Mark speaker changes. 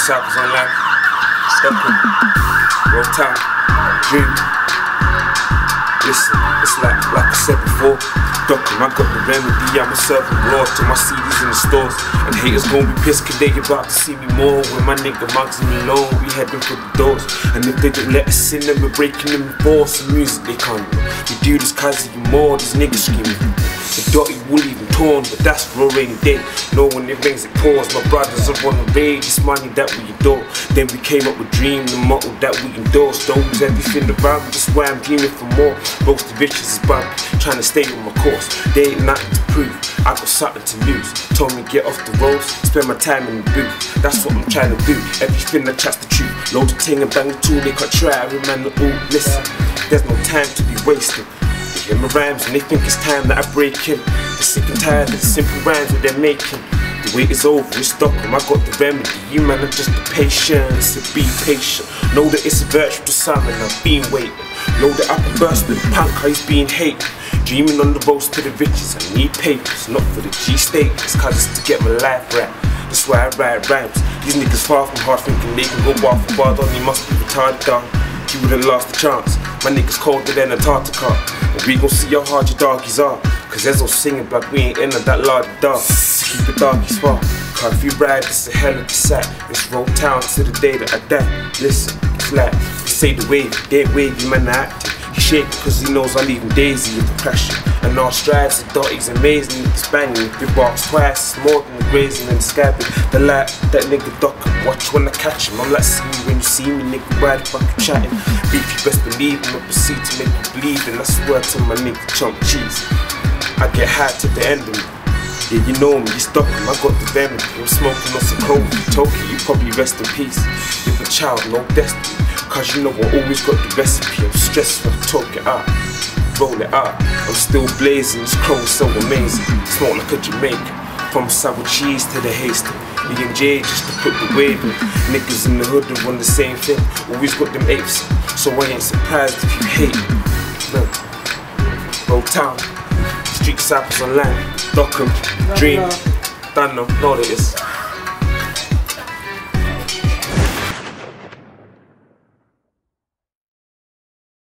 Speaker 1: disciples online. Stockholm, Roll Town, Dream. Listen, it's like I said before, Stockholm, I got the remedy. I'm a serving raw to my CDs in the stores. And haters gon' be pissed cause they about to see me more. When my nigga Mugs me alone, we heading for the doors. And if they don't let us in, then we're breaking them balls. Some music they can't do. We do this cause of you more, these niggas screaming. The dirty wool even torn, but that's for a rainy day. No one it rings it pours. My brothers are on the raid, it's money that we adore. Then we came up with dream, the motto that we endorse. Don't lose everything around me, that's why I'm dreaming for more. Most of the riches is bumpy, trying to stay on my course. There ain't nothing to prove, I got something to lose. Told me get off the roads, spend my time in the booth. That's what I'm trying to do, everything that chat's the truth. Load the ting and bang the tool, they can't try, every man the ooh. Listen, there's no time to be wasted. Hear my rhymes and they think it's time that I break in. They're sick and tired of the simple rhymes that they're making. The wait is over, it's Stockholm, I got the remedy. You man are just the patience, so be patient. Know that it's a virtual to summon, I've been waiting. Load it up and burst the punk, how he's being hated. Dreaming on the roads to the riches, I need papers, not for the G-status, cause it's to get my life right. That's why I write rhymes. These niggas far from hard thinking they can go bar for bar, on you must be retarded down. You wouldn't last a chance. My niggas colder than Antarctica. And we gon' see how hard your doggies are. Cause there's no singing black, we ain't in that large dark. Keep the doggies far. Cause if you ride, it's a hell of a sight. It's Roll Town to the day that I die. Listen, it's like, you say the wave, they ain't wavy, man, I acting. He shaking cause he knows I leave him daisy with the crashing. And our strides, the dot, he's amazing, he's banging. Big barks twice, it's more than the grazing and the scabbing. The light, that nigga duck, watch when I catch him. I'm like, see me when you see me, nigga, why the fuck you chatting? Beef, you best believe him, I proceed to make you believe in. I swear to my nigga, chump cheese. I get high to the end of me. Yeah, you know me, you stuck him, I got the remedy. I'm smoking on some coke, Tokyo, you probably rest in peace. You're a child, no destiny. Cause you know I always got the recipe. I'm stressed for the talk it out, roll it out. I'm still blazing, this crow is so amazing. Smoke like a Jamaican, from sour cheese to the Hasty. E&J just to put the wave in. Niggas in the hood that run the same thing, always got them apes. So I ain't surprised if you hate me. No. Roll Town, Street Disciples online, Stockholm, Dream, don't know what it is.